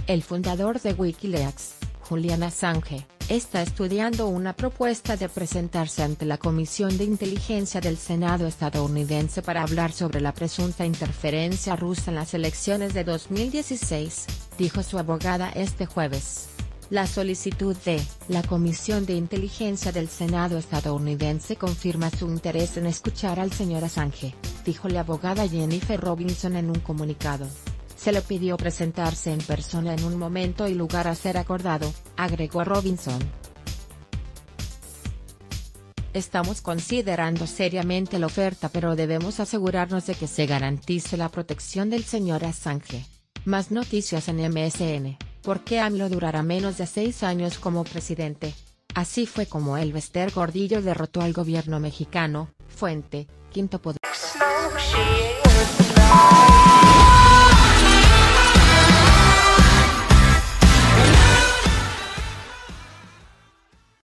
El fundador de Wikileaks, Julian Assange, está estudiando una propuesta de presentarse ante la Comisión de Inteligencia del Senado estadounidense para hablar sobre la presunta interferencia rusa en las elecciones de 2016, dijo su abogada este jueves. La solicitud de la Comisión de Inteligencia del Senado estadounidense confirma su interés en escuchar al señor Assange, dijo la abogada Jennifer Robinson en un comunicado. Se le pidió presentarse en persona en un momento y lugar a ser acordado, agregó Robinson. Estamos considerando seriamente la oferta, pero debemos asegurarnos de que se garantice la protección del señor Assange. Más noticias en MSN. ¿Por qué AMLO durará menos de 6 años como presidente? Así fue como Elbester Gordillo derrotó al gobierno mexicano. Fuente, Quinto Poder.